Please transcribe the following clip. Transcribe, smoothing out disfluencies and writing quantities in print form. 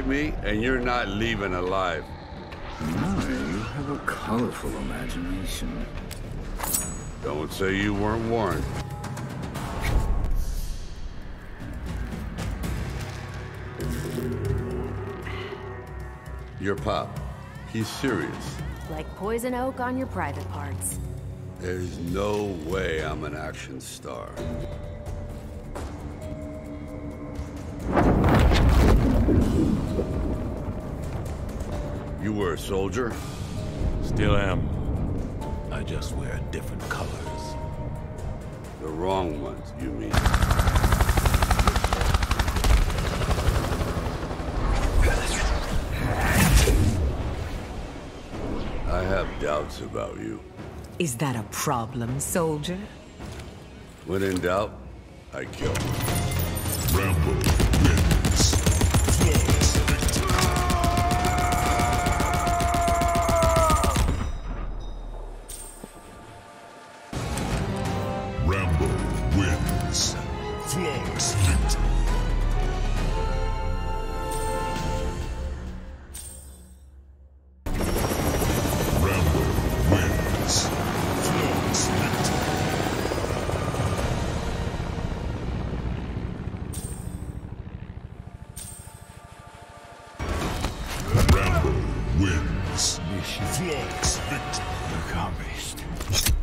interrogate me, and you're not leaving alive. My, you have a colorful imagination. Don't say you weren't warned. Your pop, he's serious. Like poison oak on your private parts. There's no way I'm an action star. You were a soldier? Still am. I just wear different colors. The wrong ones, you mean? I have doubts about you. Is that a problem, soldier? When in doubt, I kill. Rambo wins. Flawless victory. Rambo wins. Flawless victory. Rambo wins. Flawless victory. Rambo wins. Mission flawless victory accomplished.